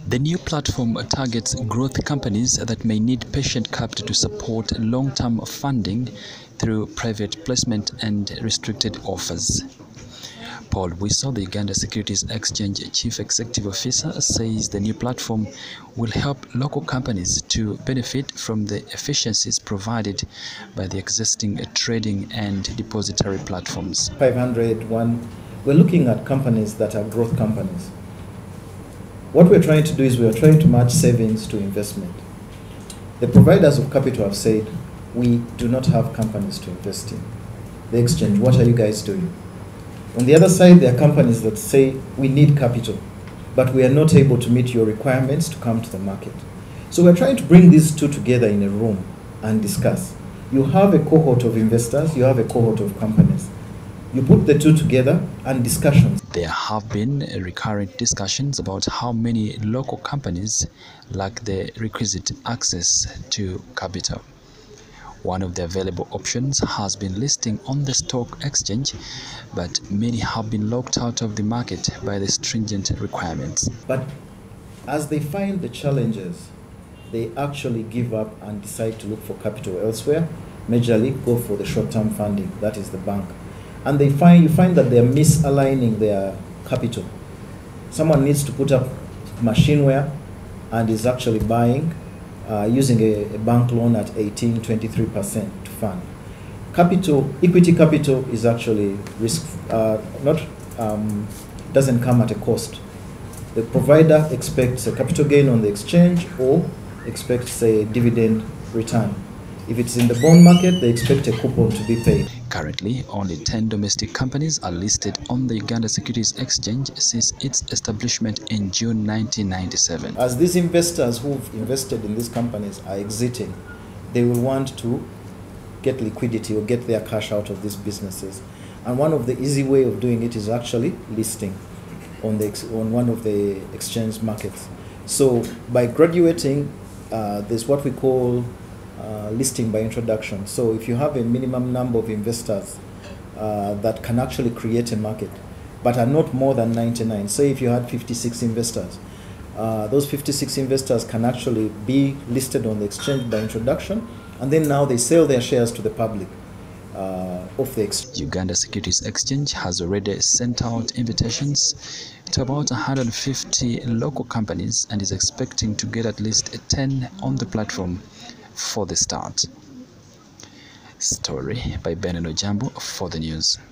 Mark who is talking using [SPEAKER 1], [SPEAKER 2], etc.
[SPEAKER 1] The new platform targets growth companies that may need patient capital to support long-term funding through private placement and restricted offers. Paul Wiso, the Uganda Securities Exchange Chief Executive Officer, says the new platform will help local companies to benefit from the efficiencies provided by the existing trading and depository platforms.
[SPEAKER 2] 501, we're looking at companies that are growth companies. What we're trying to do is we're trying to match savings to investment. The providers of capital have said, we do not have companies to invest in. The exchange, what are you guys doing? On the other side, there are companies that say, we need capital, but we are not able to meet your requirements to come to the market. So we're trying to bring these two together in a room and discuss. You have a cohort of investors, you have a cohort of companies. You put the two together and discussions.
[SPEAKER 1] There have been recurrent discussions about how many local companies lack the requisite access to capital. One of the available options has been listing on the stock exchange, but many have been locked out of the market by the stringent requirements.
[SPEAKER 2] But as they find the challenges, they actually give up and decide to look for capital elsewhere, majorly go for the short-term funding, that is the bank. And you find that they're misaligning their capital. Someone needs to put up machineware and is actually buying using a bank loan at 23% to fund. Equity capital is actually doesn't come at a cost. The provider expects a capital gain on the exchange or expects a dividend return. If it's in the bond market, they expect a coupon to be paid.
[SPEAKER 1] Currently, only 10 domestic companies are listed on the Uganda Securities Exchange since its establishment in June 1997.
[SPEAKER 2] As these investors who've invested in these companies are exiting, they will want to get liquidity or get their cash out of these businesses. And one of the easy way of doing it is actually listing on one of the exchange markets. So by graduating, there's what we call listing by introduction. So if you have a minimum number of investors that can actually create a market, but are not more than 99. Say if you had 56 investors, those 56 investors can actually be listed on the exchange by introduction, and then now they sell their shares to the public of the exchange.
[SPEAKER 1] Uganda Securities Exchange has already sent out invitations to about 150 local companies and is expecting to get at least 10 on the platform for the start. Story by Benin Ojambo for the news.